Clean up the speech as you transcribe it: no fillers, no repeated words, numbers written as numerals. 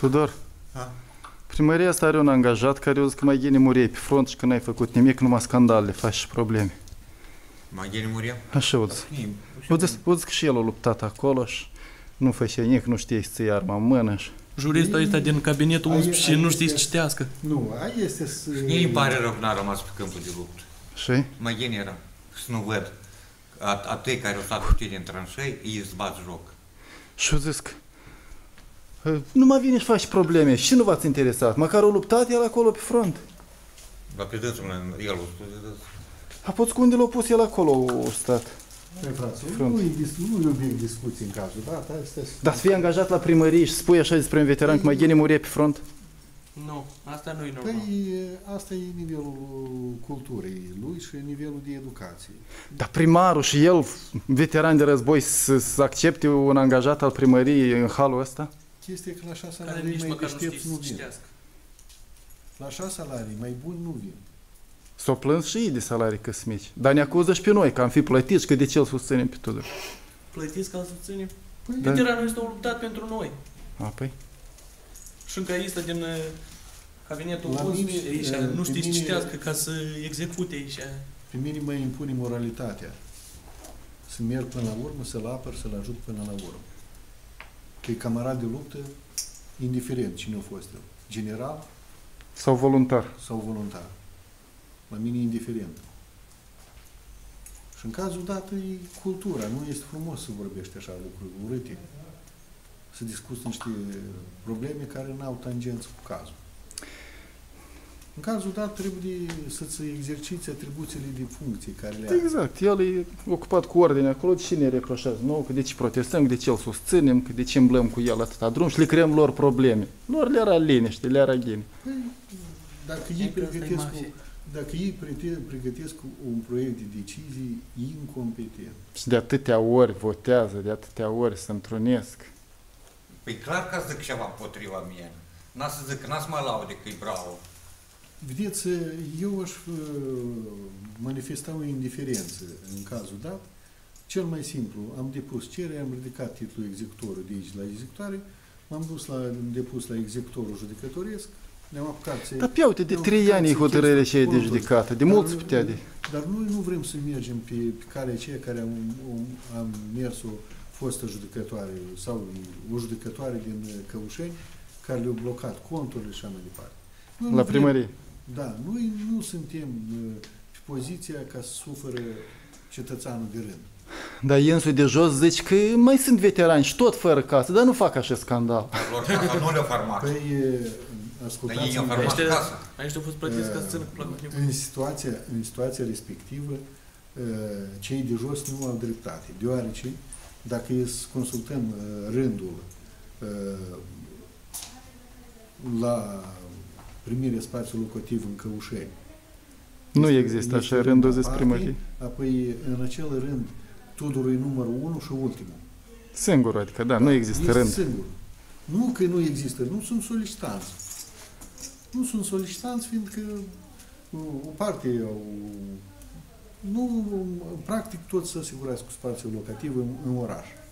Tudor, Ha? primăria asta are un angajat care o zis că mai ghine murei pe front și că n-ai făcut nimic, numai scandalele faci și probleme. Mai ghine muria? Așa o zis. O zis că și el a luptat acolo și nu făcea nimic, nu știe să ții arma în mână și... Juristul ăsta din cabinetul 11 și nu știe să citească. Nu, aia este să... Mie îmi pare rău că n-a rămas pe câmpul de luptă. Și? Mai ghine era. Să nu văd. Atei care au stat cu tine în tranșei, îi îți bat joc. Și o zis că... Nu mai vine și faci probleme. Și nu v-ați interesat. Măcar o luptat el acolo pe front. La pe dânsul, el o spus de dânsul. A poți cu unde l-a pus el acolo, o stat. Păi, frate, nu e obiect discuții în cazul, da? Dar să fii angajat la primărie și spui așa despre un veteran că mai ghine murie pe front? Nu, asta nu e normal. Păi, asta e nivelul culturii lui și nivelul de educație. Dar primarul și el, veteran de război, să accepte un angajat al primăriei în halul ăsta? Chestia e că la 6 Care salarii nici mai măcar nu știe deștepți nu să vin. citească. La 6 salarii mai buni nu vin. S-o plâns și ei de salarii că sunt mici. Dar ne acuză și pe noi că am fi plătiți și că de ce îl susținem pe Tudor. Plătiți ca să susținem? Păi, Da. Veteranul ăsta a luptat pentru noi. A, păi. Și încă ăsta din cabinetul La 11 mine, aici, pe nu știe să mine- citească ca să execute aici. Pe mine mă impune moralitatea. Să merg până la urmă, să-l apăr, să-l ajut până la urmă. Că e camarad de luptă, indiferent cine a fost el. General Sau voluntar. sau voluntar. La mine e indiferent. Și în cazul dat e cultura. Nu este frumos să vorbești așa lucruri urâte. Să discuți niște probleme care n-au tangență cu cazul. În cazul dat trebuie să-ți exerciți atribuțiile de funcție care le ai. Exact. El e ocupat cu ordine acolo. De ce ne reproșează nouă? Că de ce protestăm? Că de ce îl susținem? Că de ce îmblăm cu el atâta drum? Și le creăm lor probleme. Lor le era liniște, le era ghine. Păi, dacă ei Că asta e pregătesc, mafie. dacă ei pregătesc un proiect de decizii incompetent. Și de atâtea ori votează, de atâtea ori se întrunesc. Păi clar că zic ceva împotriva mie. N-a să zic, n-a să mă laude că e bravo. Vedeți, eu aș manifesta o indiferență în cazul dat. Cel mai simplu, am depus cerere, am ridicat titlul executorul de aici la executoare, m-am depus la executorul judecătoresc, ne-am apucat să... Dar pe uite, de ne-am 3 apucat ani e să hotărârea chestii aceea de conturi. judecată. De Dar mult se nu- putea de... Dar noi nu vrem să mergem pe calea aceea care am mers o fostă judecătoare sau o judecătoare din Căușeni, care le-au blocat conturile și așa mai departe. Noi nu La vrem- primărie. Da, noi nu suntem pe poziția ca să suferă cetățeanul de rând. Dar Iensul de jos zici că mai sunt veterani și tot fără casă, dar nu fac așa scandal. Lor casa nu le-au farmat. Păi, Dar ei ascultați-mă, i-au farmat Ăștia- casa. Aici au fost plătiți ca să țină cu placul. în situația respectivă, cei de jos nu au dreptate, deoarece dacă să consultăm rândul la primirea spațiului locativ în Căușeni, Nu este- există este așa rândul zis aparte, primărie. Apoi, în acel rând, Tudorul e numărul 1 și ultimul. Singur, adică, da, nu există Este rând. singur. Nu că nu există, nu sunt solicitanți. Nu sunt solicitanți, fiindcă o parte au... Nu, practic, toți să asigurați cu spațiul locativ în oraș.